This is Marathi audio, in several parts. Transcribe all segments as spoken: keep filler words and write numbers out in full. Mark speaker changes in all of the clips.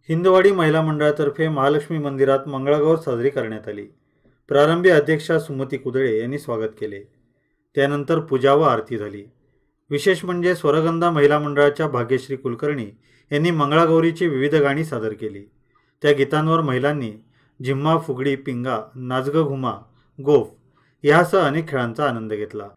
Speaker 1: हिंदवाडी महिला मंडळातर्फे महालक्ष्मी मंदिरात मंगळागौर साजरी करण्यात आली। प्रारंभी अध्यक्षा सुमती कुदळे यांनी स्वागत केले। त्यानंतर पूजा व आरती झाली। विशेष म्हणजे स्वरगंधा महिला मंडळाच्या भाग्यश्री कुलकर्णी यांनी मंगळागौरीची विविध गाणी सादर केली। त्या गीतांवर महिलांनी झिम्मा, फुगडी, पिंगा, नाचग घुमा, गोफ यासह अनेक खेळांचा आनंद घेतला।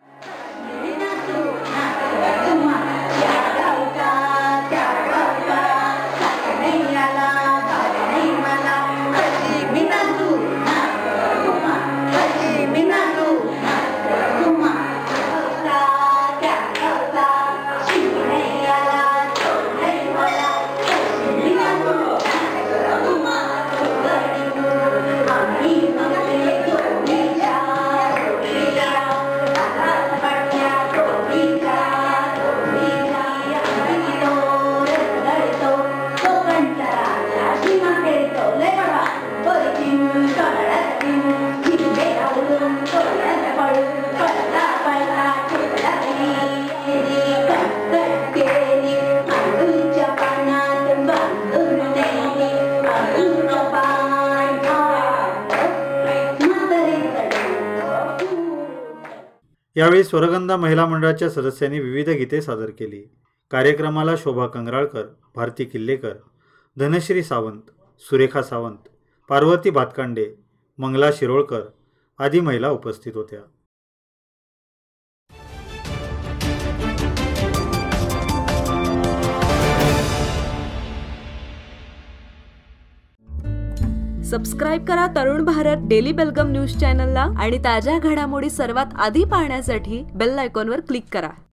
Speaker 1: यावेळी स्वरगंधा महिला मंडळाच्या सदस्यांनी विविध गीते सादर केली। कार्यक्रमाला शोभा कंगराळकर, भारती किल्लेकर, धनश्री सावंत, सुरेखा सावंत, पार्वती भातकांडे, मंगला शिरोळकर आदी महिला उपस्थित होत्या।
Speaker 2: सबस्क्राइब करा तरुण भारत डेली बेलगम न्यूज चॅनलला आणि ताज्या घडामोडी सर्वात आधी पाहण्यासाठी बेल आयकॉनवर क्लिक करा।